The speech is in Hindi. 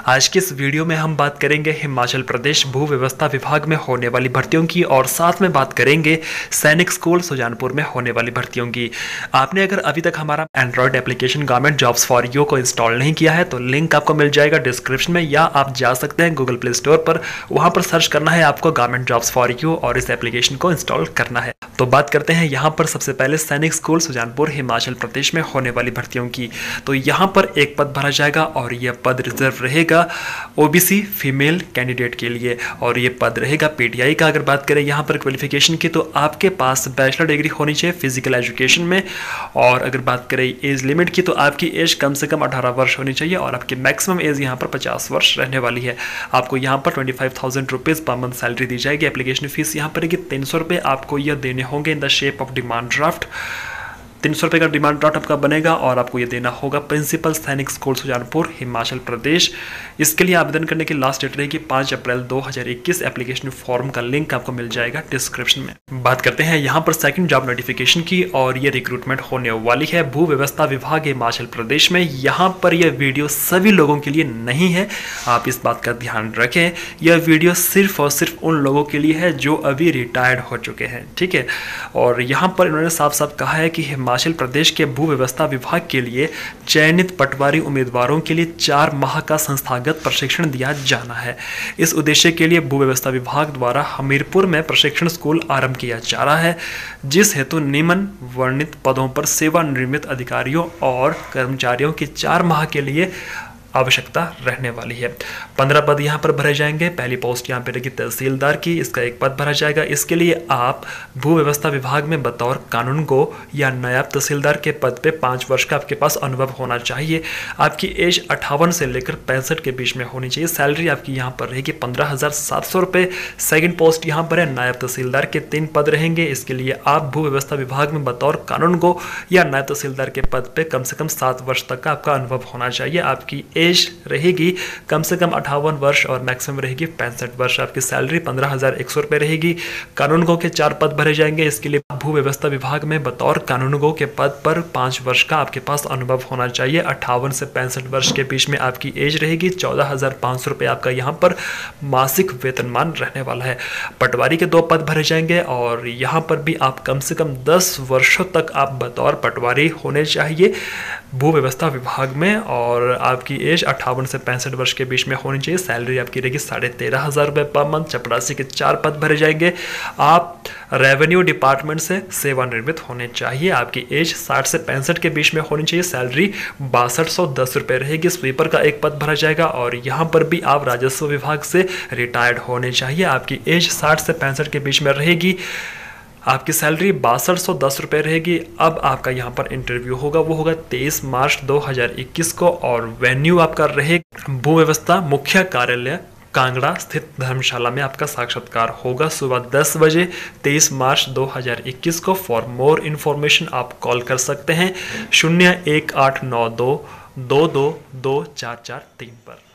आज की इस वीडियो में हम बात करेंगे हिमाचल प्रदेश भू व्यवस्था विभाग में होने वाली भर्तियों की और साथ में बात करेंगे सैनिक स्कूल सुजानपुर में होने वाली भर्तियों की। आपने अगर अभी तक हमारा Android application government jobs for you को इंस्टॉल नहीं किया है तो लिंक आपको मिल जाएगा डिस्क्रिप्शन में, या आप जा सकते हैं गूगल प्ले स्टोर पर, वहां पर सर्च करना है आपको गवर्नमेंट जॉब्स फॉर यू और इस एप्लीकेशन को इंस्टॉल करना है। तो बात करते हैं यहाँ पर सबसे पहले सैनिक स्कूल सुजानपुर हिमाचल प्रदेश में होने वाली भर्तियों की। तो यहाँ पर एक पद भरा जाएगा और यह पद रिजर्व रहेगा ओबीसी फीमेल कैंडिडेट के लिए, और ये पद रहेगा पीटीआई का। अगर बात करें यहाँ पर क्वालिफिकेशन की तो आपके पास बैचलर डिग्री होनी चाहिए फिजिकल एजुकेशन में, और अगर बात करें एज लिमिट की तो आपकी एज कम से कम 18 वर्ष होनी चाहिए और आपकी मैक्सिमम एज यहाँ पर 50 वर्ष रहने वाली है। आपको यहाँ पर 25,000 रुपीज़ पर मंथ सैलरी दी जाएगी। एप्लीकेशन फीस यहाँ पर 300 रुपये आपको यह देने होंगे in the shape of demand draft. 300 रुपये का डिमांड ड्राफ्ट आपका बनेगा और आपको ये देना होगा प्रिंसिपल सैनिक स्कूल सुजानपुर हिमाचल प्रदेश। इसके लिए आवेदन करने की लास्ट डेट रहेगी 5 अप्रैल 2021। एप्लीकेशन फॉर्म का लिंक आपको मिल जाएगा डिस्क्रिप्शन में। बात करते हैं यहाँ पर सेकंड जॉब नोटिफिकेशन की, और ये रिक्रूटमेंट होने वाली है भू व्यवस्था विभाग हिमाचल प्रदेश में। यहाँ पर यह वीडियो सभी लोगों के लिए नहीं है, आप इस बात का ध्यान रखें। यह वीडियो सिर्फ और सिर्फ उन लोगों के लिए है जो अभी रिटायर्ड हो चुके हैं, ठीक है। और यहाँ पर इन्होंने साफ साफ कहा है कि हिमाचल प्रदेश के भू व्यवस्था विभाग के लिए चयनित पटवारी उम्मीदवारों के लिए 4 माह का संस्थागत प्रशिक्षण दिया जाना है। इस उद्देश्य के लिए भू व्यवस्था विभाग द्वारा हमीरपुर में प्रशिक्षण स्कूल आरंभ किया जा रहा है, जिस हेतु निम्न वर्णित पदों पर सेवानिवृत्त अधिकारियों और कर्मचारियों की 4 माह के लिए आवश्यकता रहने वाली है। 15 पद यहाँ पर भरे जाएंगे। पहली पोस्ट यहाँ पे रहेगी तहसीलदार की, इसका एक पद भरा जाएगा। इसके लिए आप भू व्यवस्था विभाग में बतौर कानूनगो या नायब तहसीलदार के पद पे 5 वर्ष का आपके पास अनुभव होना चाहिए। आपकी एज 58 से लेकर 65 के बीच में होनी चाहिए। सैलरी आपकी यहाँ पर रहेगी 15,700 रुपये। सेकेंड पोस्ट यहाँ पर है नायब तहसीलदार के 3 पद रहेंगे। इसके लिए आप भू व्यवस्था विभाग में बतौर कानूनगो या नायब तहसीलदार के पद पे कम से कम 7 वर्ष तक का आपका अनुभव होना चाहिए। आपकी एज रहेगी कम से कम 58 वर्ष और मैक्सिमम रहेगी 65 वर्ष। आपकी सैलरी 15,100 रुपये रहेगी। कानूनगो के 4 पद भरे जाएंगे। इसके लिए भू व्यवस्था विभाग में बतौर कानूनगो के पद पर 5 वर्ष का आपके पास अनुभव होना चाहिए। 58 से 65 वर्ष के बीच में आपकी एज रहेगी। 14,500 रुपये आपका यहाँ पर मासिक वेतनमान रहने वाला है। पटवारी के 2 पद भरे जाएंगे और यहाँ पर भी आप कम से कम 10 वर्षों तक आप बतौर पटवारी होने चाहिए भू व्यवस्था विभाग में, और आपकी एज 58 से 65 वर्ष के बीच में होनी चाहिए। सैलरी आपकी रहेगी 13,500 रुपये पर मंथ। चपरासी के 4 पद भरे जाएंगे। आप रेवेन्यू डिपार्टमेंट से सेवानिवृत्त होने चाहिए। आपकी एज 60 से 65 के बीच में होनी चाहिए। सैलरी 6210 रुपये रहेगी। स्वीपर का 1 पद भरा जाएगा और यहाँ पर भी आप राजस्व विभाग से रिटायर्ड होने चाहिए। आपकी एज 60 से 65 के बीच में रहेगी। आपकी सैलरी 6210 रुपये रहेगी। अब आपका यहाँ पर इंटरव्यू होगा, वो होगा 23 मार्च 2021 को, और वेन्यू आपका रहेगा भू व्यवस्था मुख्य कार्यालय कांगड़ा स्थित धर्मशाला में आपका साक्षात्कार होगा सुबह 10 बजे 23 मार्च 2021 को। फॉर मोर इन्फॉर्मेशन आप कॉल कर सकते हैं 01892 222443 पर।